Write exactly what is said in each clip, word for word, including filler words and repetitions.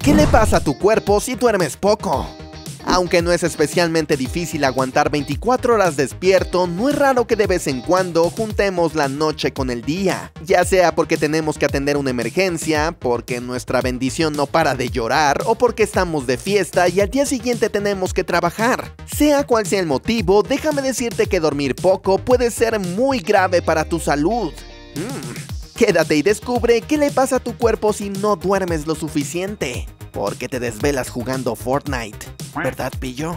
¿Qué le pasa a tu cuerpo si duermes poco? Aunque no es especialmente difícil aguantar veinticuatro horas despierto, no es raro que de vez en cuando juntemos la noche con el día. Ya sea porque tenemos que atender una emergencia, porque nuestra bendición no para de llorar, o porque estamos de fiesta y al día siguiente tenemos que trabajar. Sea cual sea el motivo, déjame decirte que dormir poco puede ser muy grave para tu salud. Mm. Quédate y descubre qué le pasa a tu cuerpo si no duermes lo suficiente. Porque te desvelas jugando Fortnite, ¿verdad, pillo?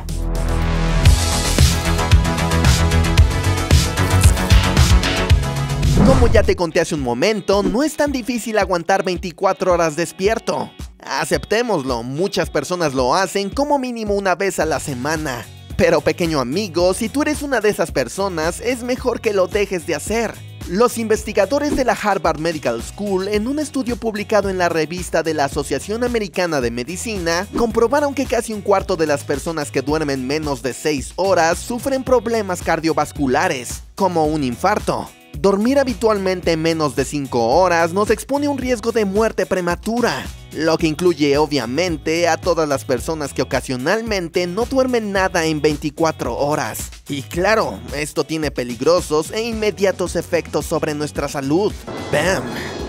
Como ya te conté hace un momento, no es tan difícil aguantar veinticuatro horas despierto. Aceptémoslo, muchas personas lo hacen como mínimo una vez a la semana. Pero pequeño amigo, si tú eres una de esas personas, es mejor que lo dejes de hacer. Los investigadores de la Harvard Medical School, en un estudio publicado en la revista de la Asociación Americana de Medicina, comprobaron que casi un cuarto de las personas que duermen menos de seis horas sufren problemas cardiovasculares, como un infarto. Dormir habitualmente menos de cinco horas nos expone a un riesgo de muerte prematura, lo que incluye obviamente a todas las personas que ocasionalmente no duermen nada en veinticuatro horas. Y claro, esto tiene peligrosos e inmediatos efectos sobre nuestra salud. ¡Bam!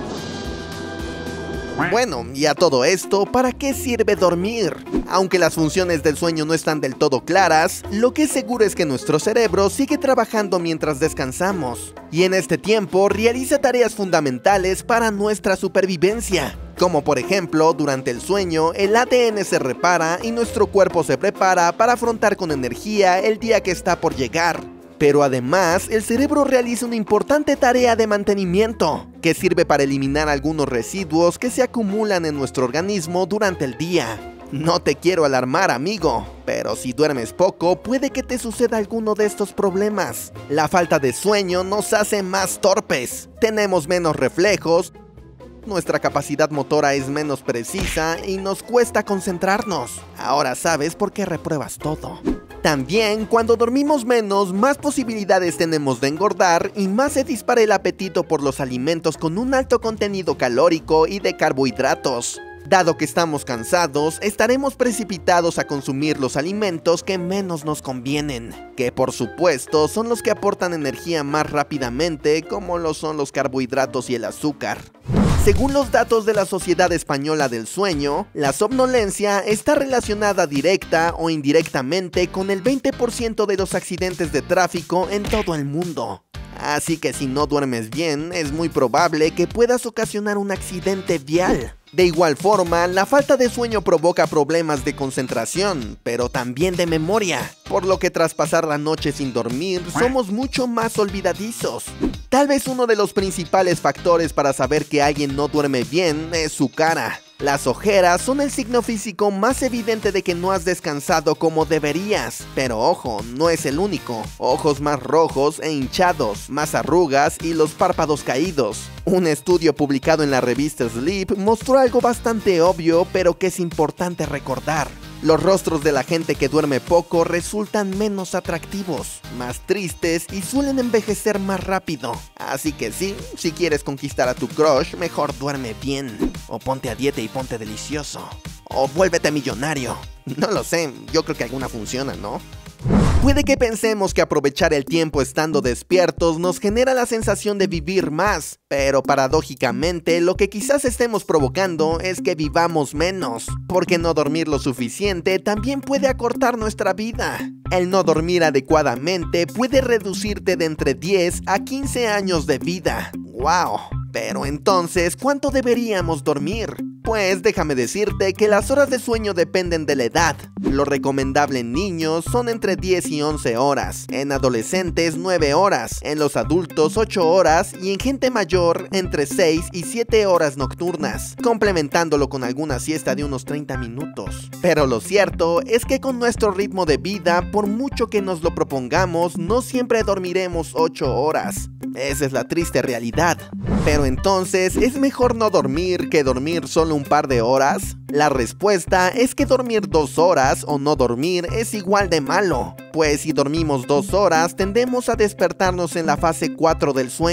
Bueno, y a todo esto, ¿para qué sirve dormir? Aunque las funciones del sueño no están del todo claras, lo que es seguro es que nuestro cerebro sigue trabajando mientras descansamos. Y en este tiempo realiza tareas fundamentales para nuestra supervivencia. Como por ejemplo, durante el sueño, el A D N se repara y nuestro cuerpo se prepara para afrontar con energía el día que está por llegar. Pero además, el cerebro realiza una importante tarea de mantenimiento, que sirve para eliminar algunos residuos que se acumulan en nuestro organismo durante el día. No te quiero alarmar, amigo, pero si duermes poco, puede que te suceda alguno de estos problemas. La falta de sueño nos hace más torpes, tenemos menos reflejos, nuestra capacidad motora es menos precisa y nos cuesta concentrarnos. Ahora sabes por qué repruebas todo. También, cuando dormimos menos, más posibilidades tenemos de engordar y más se dispara el apetito por los alimentos con un alto contenido calórico y de carbohidratos. Dado que estamos cansados, estaremos precipitados a consumir los alimentos que menos nos convienen, que por supuesto son los que aportan energía más rápidamente, como lo son los carbohidratos y el azúcar. Según los datos de la Sociedad Española del Sueño, la somnolencia está relacionada directa o indirectamente con el veinte por ciento de los accidentes de tráfico en todo el mundo. Así que si no duermes bien, es muy probable que puedas ocasionar un accidente vial. De igual forma, la falta de sueño provoca problemas de concentración, pero también de memoria, por lo que tras pasar la noche sin dormir, somos mucho más olvidadizos. Tal vez uno de los principales factores para saber que alguien no duerme bien es su cara. Las ojeras son el signo físico más evidente de que no has descansado como deberías. Pero ojo, no es el único. Ojos más rojos e hinchados, más arrugas y los párpados caídos. Un estudio publicado en la revista Sleep mostró algo bastante obvio, pero que es importante recordar. Los rostros de la gente que duerme poco resultan menos atractivos, más tristes y suelen envejecer más rápido. Así que sí, si quieres conquistar a tu crush, mejor duerme bien. O ponte a dieta y ponte delicioso. O vuélvete millonario. No lo sé, yo creo que alguna funciona, ¿no? Puede que pensemos que aprovechar el tiempo estando despiertos nos genera la sensación de vivir más, pero paradójicamente lo que quizás estemos provocando es que vivamos menos, porque no dormir lo suficiente también puede acortar nuestra vida. El no dormir adecuadamente puede reducirte de entre diez a quince años de vida. ¡Wow! Pero entonces, ¿cuánto deberíamos dormir? Pues déjame decirte que las horas de sueño dependen de la edad. Lo recomendable en niños son entre diez y once horas, en adolescentes nueve horas, en los adultos ocho horas y en gente mayor entre seis y siete horas nocturnas, complementándolo con alguna siesta de unos treinta minutos. Pero lo cierto es que con nuestro ritmo de vida, por mucho que nos lo propongamos, no siempre dormiremos ocho horas. Esa es la triste realidad. Pero entonces, ¿es mejor no dormir que dormir solo un par de horas? La respuesta es que dormir dos horas o no dormir es igual de malo, pues si dormimos dos horas tendemos a despertarnos en la fase cuatro del sueño,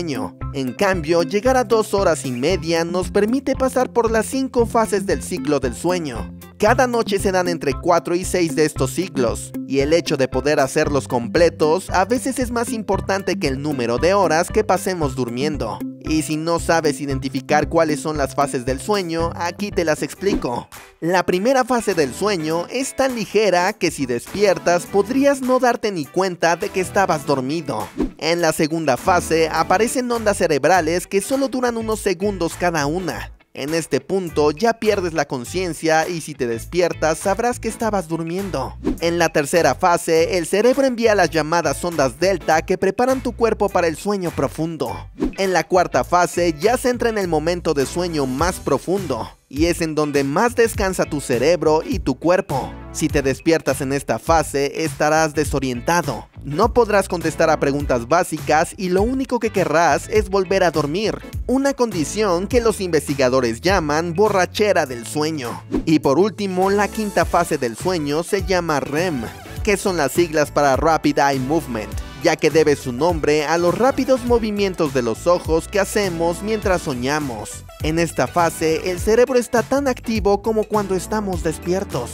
En cambio, llegar a dos horas y media nos permite pasar por las cinco fases del ciclo del sueño. Cada noche se dan entre cuatro y seis de estos ciclos, y el hecho de poder hacerlos completos a veces es más importante que el número de horas que pasemos durmiendo. Y si no sabes identificar cuáles son las fases del sueño, aquí te las explico. La primera fase del sueño es tan ligera que si despiertas podrías no darte ni cuenta de que estabas dormido. En la segunda fase aparecen ondas cerebrales que solo duran unos segundos cada una. En este punto ya pierdes la conciencia y si te despiertas sabrás que estabas durmiendo. En la tercera fase, el cerebro envía las llamadas ondas delta que preparan tu cuerpo para el sueño profundo. En la cuarta fase ya se entra en el momento de sueño más profundo, y es en donde más descansa tu cerebro y tu cuerpo. Si te despiertas en esta fase, estarás desorientado. No podrás contestar a preguntas básicas y lo único que querrás es volver a dormir. Una condición que los investigadores llaman borrachera del sueño. Y por último, la quinta fase del sueño se llama R E M, que son las siglas para Rapid Eye Movement, ya que debe su nombre a los rápidos movimientos de los ojos que hacemos mientras soñamos. En esta fase, el cerebro está tan activo como cuando estamos despiertos.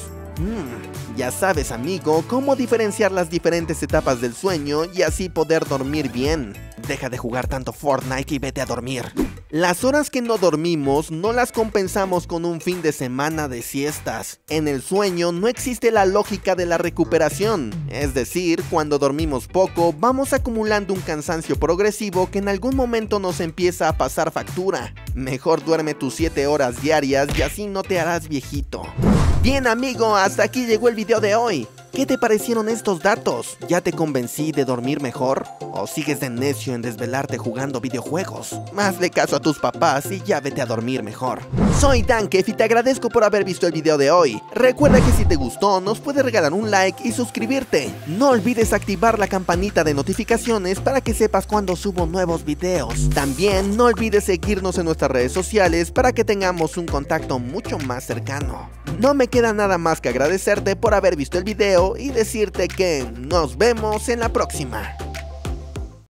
Mm, ya sabes, amigo, cómo diferenciar las diferentes etapas del sueño y así poder dormir bien. Deja de jugar tanto Fortnite y vete a dormir. Las horas que no dormimos no las compensamos con un fin de semana de siestas. En el sueño no existe la lógica de la recuperación, es decir, cuando dormimos poco vamos acumulando un cansancio progresivo que en algún momento nos empieza a pasar factura. Mejor duerme tus siete horas diarias y así no te harás viejito. Bien, amigo, hasta aquí llegó el video de hoy. ¿Qué te parecieron estos datos? ¿Ya te convencí de dormir mejor? ¿O sigues de necio en desvelarte jugando videojuegos? Hazle caso a tus papás y ya vete a dormir mejor. Soy Dankef y te agradezco por haber visto el video de hoy. Recuerda que si te gustó nos puedes regalar un like y suscribirte. No olvides activar la campanita de notificaciones para que sepas cuando subo nuevos videos. También no olvides seguirnos en nuestras redes sociales para que tengamos un contacto mucho más cercano. No me queda nada más que agradecerte por haber visto el video y decirte que nos vemos en la próxima.